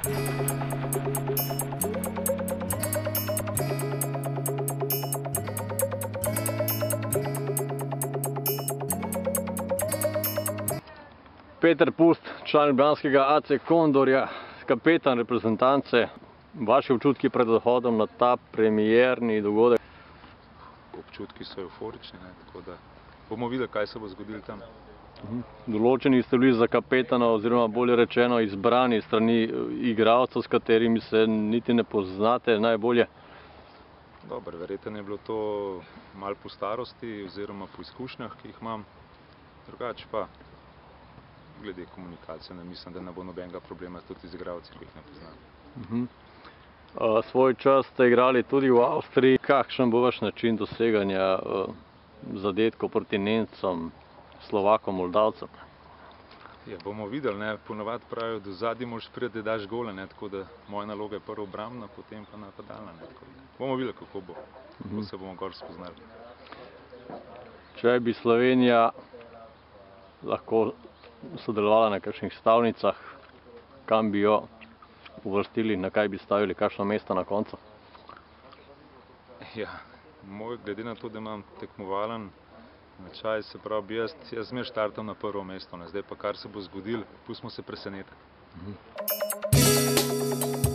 Peter Pust, član ljubljanskega AC Condorja, kapetan reprezentance. Vaši občutki pred odhodom na ta premierni dogodek? Občutki so euforični, tako da bomo videli, kaj se bo zgodilo tam. Določeni ste bili za kapetana, oziroma bolje rečeno izbrani strani igralcev, s katerimi se niti ne poznate najbolje. Dobro, verjetno je bilo to malo po starosti oziroma po izkušnjah, ki jih imam. Drugače pa, glede komunikacije, ne mislim, da ne bo nobenega problema tudi z igralci, ki jih ne poznam. Svoj čas ste igrali tudi v Avstriji. Kakšen bo vaš način doseganja zadetkov proti Nemcem, Slovakom, Moldavcem? Ja, bomo videli, ponavadi pravijo, da zadnji moraš priti, da daš gole, tako da moja naloga je prvo obrambna, potem pa napadalna. Bomo videli, kako bo. Kako se bomo gor spoznali. Če bi Slovenija lahko sodelovala na kakšnih stavnicah, kam bi jo uvrstili, na kaj bi stavili, kakšno mesto na koncu? Ja, glede na to, da imam tekmovalen načaj, se pravi, jaz zmer štartam na prvo mesto, zdaj pa kar se bo zgodilo, pustimo se presenetiti.